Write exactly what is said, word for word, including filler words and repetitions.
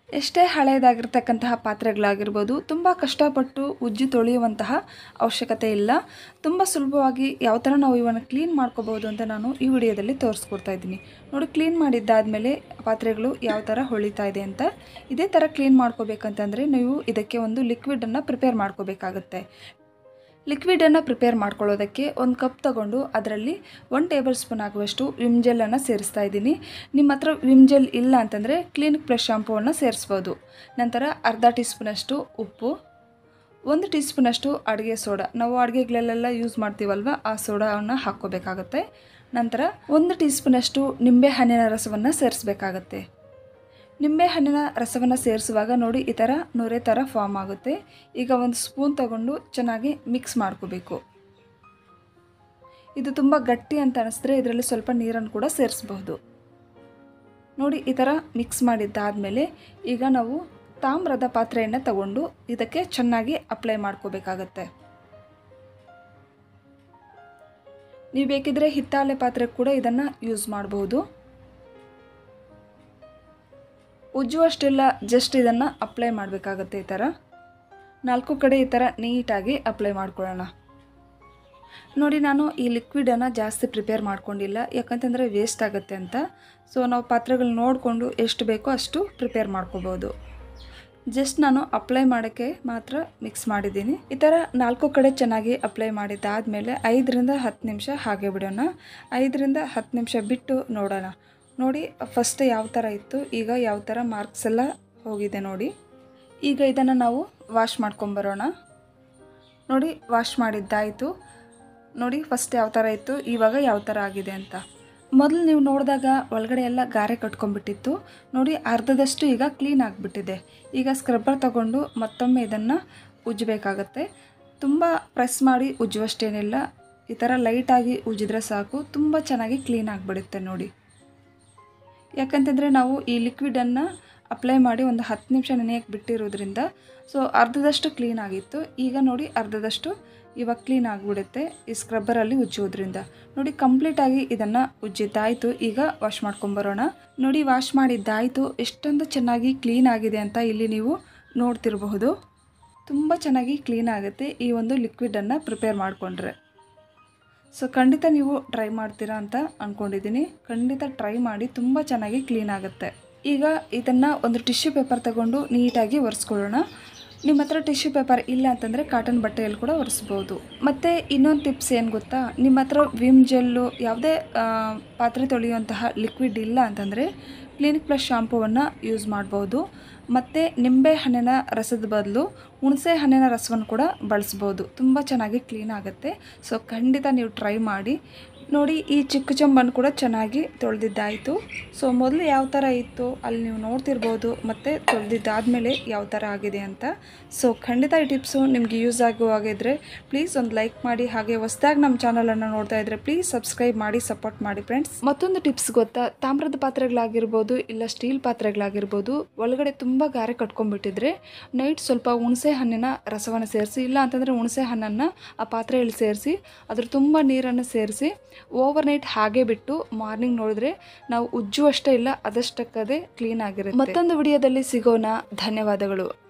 ಎಷ್ಟೇ ಹಳೆಯದಾಗಿರ್ತಕ್ಕಂತಹ ಪಾತ್ರೆಗಳಾಗಿರ್ಬೋದು ತುಂಬ ಕಷ್ಟಪಟ್ಟು ಉಜ್ಜಿ ತೊಳೆಯುವಂತಹ ಅವಶ್ಯಕತೆ ಇಲ್ಲ. ತುಂಬ ಸುಲಭವಾಗಿ ಯಾವ ಥರ ನಾವು ಇವನ್ನು ಕ್ಲೀನ್ ಮಾಡ್ಕೋಬೋದು ಅಂತ ನಾನು ಈ ವಿಡಿಯೋದಲ್ಲಿ ತೋರಿಸ್ಕೊಡ್ತಾ ಇದ್ದೀನಿ. ನೋಡಿ, ಕ್ಲೀನ್ ಮಾಡಿದ್ದಾದಮೇಲೆ ಪಾತ್ರೆಗಳು ಯಾವ ಥರ ಹೊಳಿತಾ ಇದೆ ಅಂತ. ಇದೇ ಥರ ಕ್ಲೀನ್ ಮಾಡ್ಕೋಬೇಕಂತಂದರೆ ನೀವು ಇದಕ್ಕೆ ಒಂದು ಲಿಕ್ವಿಡನ್ನು ಪ್ರಿಪೇರ್ ಮಾಡ್ಕೋಬೇಕಾಗುತ್ತೆ. ಲಿಕ್ವಿಡನ್ನು ಪ್ರಿಪೇರ್ ಮಾಡ್ಕೊಳ್ಳೋದಕ್ಕೆ ಒಂದು ಕಪ್ ತಗೊಂಡು ಅದರಲ್ಲಿ ಒನ್ ಟೇಬಲ್ ಸ್ಪೂನ್ ಆಗುವಷ್ಟು ವಿಮ್ ಜೆಲ್ಲನ್ನು ಸೇರಿಸ್ತಾ ಇದ್ದೀನಿ. ನಿಮ್ಮ ಹತ್ರ ವಿಮ್ ಜೆಲ್ ಇಲ್ಲ ಅಂತಂದರೆ ಕ್ಲಿನಿಕ್ ಪ್ಲಸ್ ಶಾಂಪೂವನ್ನು ಸೇರಿಸ್ಬೋದು. ನಂತರ ಅರ್ಧ ಟೀ ಸ್ಪೂನಷ್ಟು ಉಪ್ಪು, ಒಂದು ಟೀ ಸ್ಪೂನಷ್ಟು ಅಡುಗೆ ಸೋಡಾ, ನಾವು ಅಡುಗೆಗಳಲ್ಲೆಲ್ಲ ಯೂಸ್ ಮಾಡ್ತೀವಲ್ವ ಆ ಸೋಡಾವನ್ನು ಹಾಕ್ಕೋಬೇಕಾಗತ್ತೆ. ನಂತರ ಒಂದು ಟೀ ಸ್ಪೂನಷ್ಟು ನಿಂಬೆ ಹಣ್ಣಿನ ರಸವನ್ನು ಸೇರಿಸ್ಬೇಕಾಗತ್ತೆ. ನಿಂಬೆ ಹಣ್ಣಿನ ರಸವನ್ನು ಸೇರಿಸುವಾಗ ನೋಡಿ ಈ ಥರ ನೊರೆ ಥರ ಫಾರ್ಮ್ ಆಗುತ್ತೆ. ಈಗ ಒಂದು ಸ್ಪೂನ್ ತಗೊಂಡು ಚೆನ್ನಾಗಿ ಮಿಕ್ಸ್ ಮಾಡ್ಕೋಬೇಕು. ಇದು ತುಂಬ ಗಟ್ಟಿ ಅಂತ ಅನಿಸಿದ್ರೆ ಇದರಲ್ಲಿ ಸ್ವಲ್ಪ ನೀರನ್ನು ಕೂಡ ಸೇರಿಸಬಹುದು. ನೋಡಿ, ಈ ಥರ ಮಿಕ್ಸ್ ಮಾಡಿದ್ದಾದಮೇಲೆ ಈಗ ನಾವು ತಾಮ್ರದ ಪಾತ್ರೆಯನ್ನು ತಗೊಂಡು ಇದಕ್ಕೆ ಚೆನ್ನಾಗಿ ಅಪ್ಲೈ ಮಾಡ್ಕೋಬೇಕಾಗತ್ತೆ. ನೀವು ಬೇಕಿದ್ರೆ ಹಿತ್ತಾಳೆ ಪಾತ್ರೆ ಕೂಡ ಇದನ್ನು ಯೂಸ್ ಮಾಡಬಹುದು. ಉಜ್ಜುವಷ್ಟೆಲ್ಲ ಜಸ್ಟ್ ಇದನ್ನು ಅಪ್ಲೈ ಮಾಡಬೇಕಾಗತ್ತೆ. ಈ ಥರ ನಾಲ್ಕು ಕಡೆ ಈ ಥರ ನೀಟಾಗಿ ಅಪ್ಲೈ ಮಾಡ್ಕೊಳ್ಳೋಣ. ನೋಡಿ, ನಾನು ಈ ಲಿಕ್ವಿಡನ್ನು ಜಾಸ್ತಿ ಪ್ರಿಪೇರ್ ಮಾಡ್ಕೊಂಡಿಲ್ಲ, ಯಾಕಂತಂದರೆ ವೇಸ್ಟ್ ಆಗುತ್ತೆ ಅಂತ. ಸೊ ನಾವು ಪಾತ್ರೆಗಳು ನೋಡಿಕೊಂಡು ಎಷ್ಟು ಬೇಕೋ ಅಷ್ಟು ಪ್ರಿಪೇರ್ ಮಾಡ್ಕೋಬೋದು. ಜಸ್ಟ್ ನಾನು ಅಪ್ಲೈ ಮಾಡೋಕ್ಕೆ ಮಾತ್ರ ಮಿಕ್ಸ್ ಮಾಡಿದ್ದೀನಿ. ಈ ಥರ ನಾಲ್ಕು ಕಡೆ ಚೆನ್ನಾಗಿ ಅಪ್ಲೈ ಮಾಡಿದ್ದಾದಮೇಲೆ ಐದರಿಂದ ಹತ್ತು ನಿಮಿಷ ಹಾಗೆ ಬಿಡೋಣ. ಐದರಿಂದ ಹತ್ತು ನಿಮಿಷ ಬಿಟ್ಟು ನೋಡೋಣ. ನೋಡಿ, ಫಸ್ಟ್ ಯಾವ ಥರ ಇತ್ತು, ಈಗ ಯಾವ ಥರ ಮಾರ್ಕ್ಸ್ ಎಲ್ಲ ಹೋಗಿದೆ ನೋಡಿ. ಈಗ ಇದನ್ನು ನಾವು ವಾಶ್ ಮಾಡ್ಕೊಂಬರೋಣ. ನೋಡಿ, ವಾಶ್ ಮಾಡಿದ್ದಾಯಿತು. ನೋಡಿ, ಫಸ್ಟ್ ಯಾವ ಥರ ಇತ್ತು, ಇವಾಗ ಯಾವ ಥರ ಆಗಿದೆ ಅಂತ. ಮೊದಲು ನೀವು ನೋಡಿದಾಗ ಒಳಗಡೆ ಎಲ್ಲ ಗಾರೆ ಕಟ್ಕೊಂಡ್ಬಿಟ್ಟಿತ್ತು. ನೋಡಿ, ಅರ್ಧದಷ್ಟು ಈಗ ಕ್ಲೀನ್ ಆಗಿಬಿಟ್ಟಿದೆ. ಈಗ ಸ್ಕ್ರಬ್ಬರ್ ತಗೊಂಡು ಮತ್ತೊಮ್ಮೆ ಇದನ್ನು ಉಜ್ಜಬೇಕಾಗತ್ತೆ. ತುಂಬ ಪ್ರೆಸ್ ಮಾಡಿ ಉಜ್ಜುವಷ್ಟೇನಿಲ್ಲ, ಈ ಥರ ಲೈಟಾಗಿ ಉಜ್ಜಿದ್ರೆ ಸಾಕು, ತುಂಬ ಚೆನ್ನಾಗಿ ಕ್ಲೀನ್ ಆಗಿಬಿಡುತ್ತೆ ನೋಡಿ. ಯಾಕಂತಂದರೆ ನಾವು ಈ ಲಿಕ್ವಿಡನ್ನು ಅಪ್ಲೈ ಮಾಡಿ ಒಂದು ಹತ್ತು ನಿಮಿಷ ನೆನೆಯಕ್ಕೆ ಬಿಟ್ಟಿರೋದ್ರಿಂದ ಸೊ ಅರ್ಧದಷ್ಟು ಕ್ಲೀನ್ ಆಗಿತ್ತು. ಈಗ ನೋಡಿ, ಅರ್ಧದಷ್ಟು ಇವಾಗ ಕ್ಲೀನ್ ಆಗಿಬಿಡುತ್ತೆ ಈ ಸ್ಕ್ರಬ್ಬರಲ್ಲಿ ಉಜ್ಜೋದ್ರಿಂದ. ನೋಡಿ, ಕಂಪ್ಲೀಟಾಗಿ ಇದನ್ನು ಉಜ್ಜಿದ್ದಾಯಿತು. ಈಗ ವಾಶ್ ಮಾಡ್ಕೊಂಬರೋಣ. ನೋಡಿ, ವಾಶ್ ಮಾಡಿದ್ದಾಯಿತು. ಎಷ್ಟೊಂದು ಚೆನ್ನಾಗಿ ಕ್ಲೀನ್ ಆಗಿದೆ ಅಂತ ಇಲ್ಲಿ ನೀವು ನೋಡ್ತಿರಬಹುದು. ತುಂಬ ಚೆನ್ನಾಗಿ ಕ್ಲೀನ್ ಆಗುತ್ತೆ ಈ ಒಂದು ಲಿಕ್ವಿಡನ್ನು ಪ್ರಿಪೇರ್ ಮಾಡಿಕೊಂಡ್ರೆ. ಸೊ ಖಂಡಿತ ನೀವು ಟ್ರೈ ಮಾಡ್ತೀರಾ ಅಂತ ಅಂದ್ಕೊಂಡಿದ್ದೀನಿ. ಖಂಡಿತ ಟ್ರೈ ಮಾಡಿ, ತುಂಬ ಚೆನ್ನಾಗಿ ಕ್ಲೀನ್ ಆಗುತ್ತೆ. ಈಗ ಇದನ್ನು ಒಂದು ಟಿಶ್ಯೂ ಪೇಪರ್ ತಗೊಂಡು ನೀಟಾಗಿ ಒರೆಸ್ಕೊಳ್ಳೋಣ. ನಿಮ್ಮ ಹತ್ರ ಟಿಶ್ಯೂ ಪೇಪರ್ ಇಲ್ಲ ಅಂತಂದರೆ ಕಾಟನ್ ಬಟ್ಟೆಯಲ್ಲಿ ಕೂಡ ಒರೆಸ್ಬೋದು. ಮತ್ತು ಇನ್ನೊಂದು ಟಿಪ್ಸ್ ಏನು ಗೊತ್ತಾ, ನಿಮ್ಮ ಹತ್ರ ವಿಮ್ ಜೆಲ್ಲು ಯಾವುದೇ ಪಾತ್ರೆ ತೊಳೆಯುವಂತಹ ಲಿಕ್ವಿಡ್ ಇಲ್ಲ ಅಂತಂದರೆ ಕ್ಲಿನಿಕ್ ಪ್ಲಸ್ ಶಾಂಪೂವನ್ನು ಯೂಸ್ ಮಾಡ್ಬೋದು. ಮತ್ತು ನಿಂಬೆ ಹಣ್ಣಿನ ರಸದ ಬದಲು ಹುಣಸೆ ಹಣ್ಣಿನ ರಸವನ್ನು ಕೂಡ ಬಳಸ್ಬೋದು. ತುಂಬ ಚೆನ್ನಾಗಿ ಕ್ಲೀನ್ ಆಗುತ್ತೆ. ಸೊ ಖಂಡಿತ ನೀವು ಟ್ರೈ ಮಾಡಿ ನೋಡಿ. ಈ ಚಿಕ್ಕ ಚಂಬನ್ನು ಕೂಡ ಚೆನ್ನಾಗಿ ತೊಳೆದಿದ್ದಾಯಿತು. ಸೊ ಮೊದಲು ಯಾವ ಥರ ಇತ್ತು ಅಲ್ಲಿ ನೀವು ನೋಡ್ತಿರ್ಬೋದು, ಮತ್ತು ತೊಳೆದಿದ್ದಾದಮೇಲೆ ಯಾವ ಥರ ಆಗಿದೆ ಅಂತ. ಸೊ ಖಂಡಿತ ಈ ಟಿಪ್ಸು ನಿಮಗೆ ಯೂಸ್ ಆಗುವಾಗಿದ್ದರೆ ಪ್ಲೀಸ್ ಒಂದು ಲೈಕ್ ಮಾಡಿ. ಹಾಗೆ ಹೊಸದಾಗಿ ನಮ್ಮ ಚಾನಲನ್ನು ನೋಡ್ತಾ ಇದ್ದರೆ ಪ್ಲೀಸ್ ಸಬ್ಸ್ಕ್ರೈಬ್ ಮಾಡಿ, ಸಪೋರ್ಟ್ ಮಾಡಿ ಫ್ರೆಂಡ್ಸ್. ಮತ್ತೊಂದು ಟಿಪ್ಸ್ ಗೊತ್ತಾ, ತಾಮ್ರದ ಪಾತ್ರೆಗಳಾಗಿರ್ಬೋದು ಇಲ್ಲ ಸ್ಟೀಲ್ ಪಾತ್ರೆಗಳಾಗಿರ್ಬೋದು ಒಳಗಡೆ ತುಂಬ ಗಾರೆ ಕಟ್ಕೊಂಡ್ಬಿಟ್ಟಿದ್ರೆ ನೈಟ್ ಸ್ವಲ್ಪ ಹುಣಸೆ ಹಣ್ಣಿನ ರಸವನ್ನು ಸೇರಿಸಿ, ಇಲ್ಲ ಅಂತಂದರೆ ಹುಣಸೆ ಹಣ್ಣನ್ನು ಆ ಪಾತ್ರೆಯಲ್ಲಿ ಸೇರಿಸಿ ಅದ್ರ ತುಂಬ ನೀರನ್ನು ಸೇರಿಸಿ ಓವರ್ ನೈಟ್ ಹಾಗೆ ಬಿಟ್ಟು ಮಾರ್ನಿಂಗ್ ನೋಡಿದ್ರೆ ನಾವು ಉಜ್ಜುವಷ್ಟೇ ಇಲ್ಲ, ಅದಷ್ಟಕ್ಕದೇ ಕ್ಲೀನ್ ಆಗಿರುತ್ತೆ. ಮತ್ತೊಂದು ವಿಡಿಯೋದಲ್ಲಿ ಸಿಗೋಣ. ಧನ್ಯವಾದಗಳು.